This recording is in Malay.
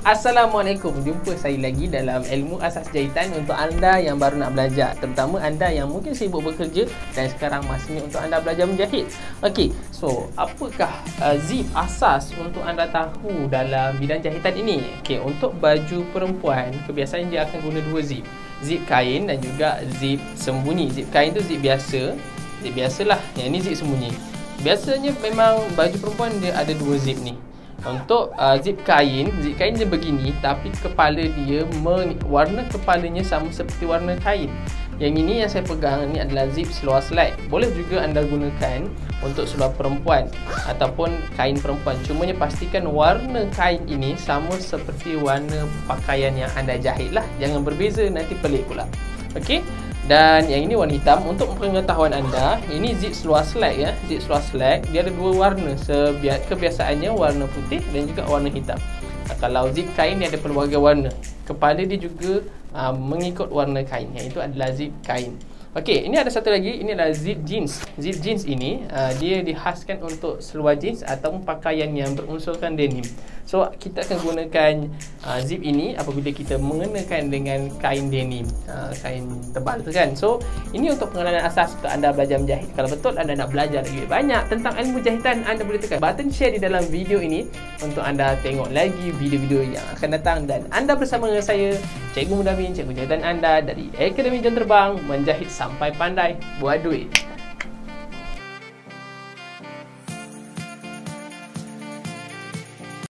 Assalamualaikum, jumpa saya lagi dalam ilmu asas jahitan untuk anda yang baru nak belajar, terutama anda yang mungkin sibuk bekerja dan sekarang masanya untuk anda belajar menjahit. Okey, so apakah zip asas untuk anda tahu dalam bidang jahitan ini? Okey, untuk baju perempuan kebiasaan dia akan guna dua zip. Zip kain dan juga zip sembunyi. Zip kain tu zip biasa. Zip biasalah. Yang ni zip sembunyi. Biasanya memang baju perempuan dia ada dua zip ni. Untuk zip kain dia begini, tapi kepala dia, warna kepalanya sama seperti warna kain. Yang ini yang saya pegang ni adalah zip seluar slack. Boleh juga anda gunakan untuk seluar perempuan ataupun kain perempuan. Cumanya pastikan warna kain ini sama seperti warna pakaian yang anda jahit lah. Jangan berbeza, nanti pelik pula. Okey. Dan yang ini warna hitam. Untuk pengetahuan anda, ini zip seluar slack ya. Zip seluar slack dia ada dua warna. Kebiasaannya warna putih dan juga warna hitam. Kalau zip kain dia ada pelbagai warna. Kepala dia juga mengikut warna kain. Yang itu adalah zip kain. Okey, ini ada satu lagi. Ini adalah zip jeans. Zip jeans ini dia dihaskan untuk seluar jeans ataupun pakaian yang berunsurkan denim. So kita akan gunakan zip ini apabila kita mengenakan dengan kain denim, kain tebal tu kan. So ini untuk pengenalan asas untuk anda belajar menjahit. Kalau betul anda nak belajar lagi banyak tentang ilmu jahitan, anda boleh tekan button share di dalam video ini untuk anda tengok lagi video-video yang akan datang. Dan anda bersama dengan saya, Cikgu Mudamin, cikgu jahitan anda dari Akademi Jam Terbang, menjahit sampai pandai buat duit.